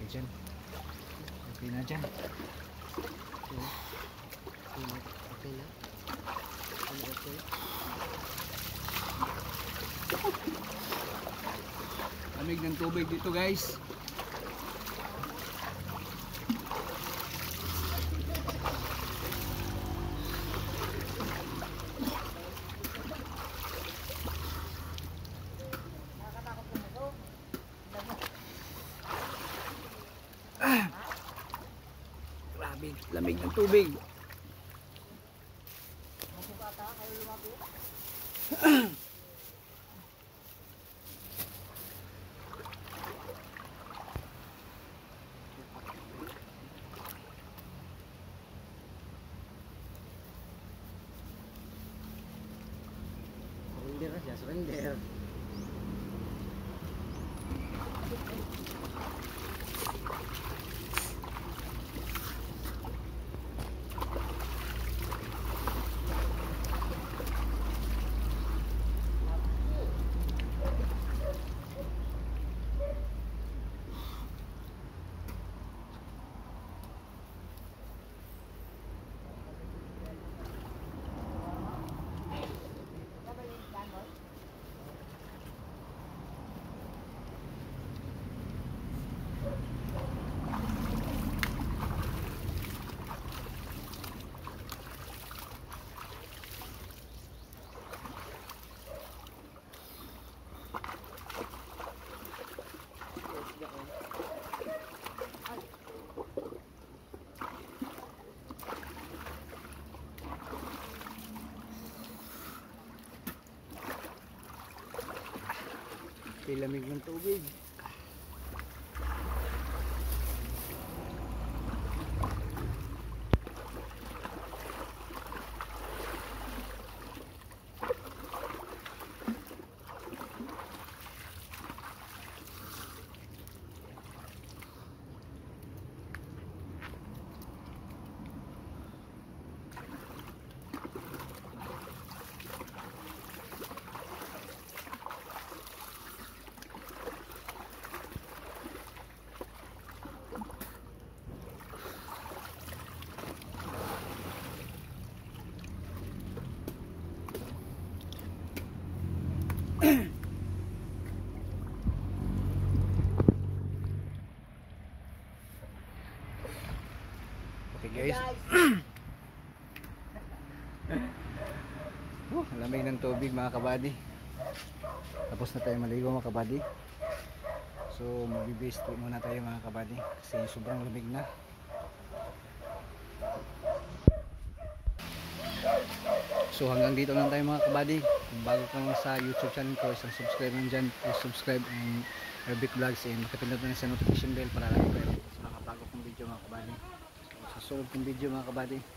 Okay dyan. Okay na dyan. Okay na. Okay. Lamig ng tubig dito guys. Grabe, lamig ng tubig. Surrender na siya, surrender. Lamig ng tubig. Okay guys. Lamig ng tubig mga kabady. Tapos na tayo maligo mga kabady. So magbibase muna tayo mga kabady kasi sobrang lamig na. So hanggang dito lang tayo mga kabady. Kung bago ka lang sa YouTube channel ko, isang subscribe lang dyan. Please subscribe ang Herbit Vlogs and makapindot na sa notification bell para lagi kayo sa mga bago kong video mga kabady. So sa sunod kong video mga kabady.